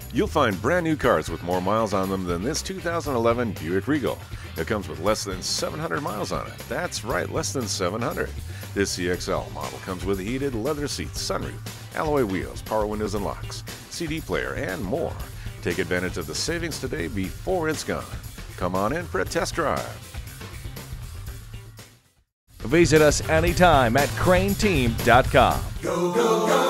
You'll find brand new cars with more miles on them than this 2011 Buick Regal. It comes with less than 700 miles on it. That's right, less than 700. This CXL model comes with heated leather seats, sunroof, alloy wheels, power windows and locks, CD player, and more. Take advantage of the savings today before it's gone. Come on in for a test drive. Visit us anytime at crainteam.com. Go, go, go!